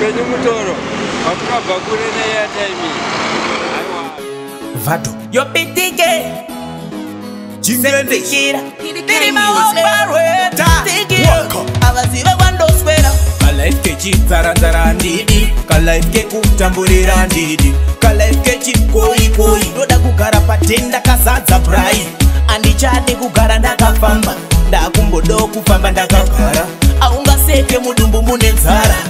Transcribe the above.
Penyu mutoro. Wakaba kurene ya time. Vato. Yo pitique. Jingendekira. Diri maombarweta. Waka. Abazibe wandoswera. Kalife kechi zaranzara ndidi. Kalife ke kutamburira ndidi. Kalife kechi koi. Ndoda kugara patenda kasadza brai. Andichade kugara ndakafamba. Ndakumbodo kufamba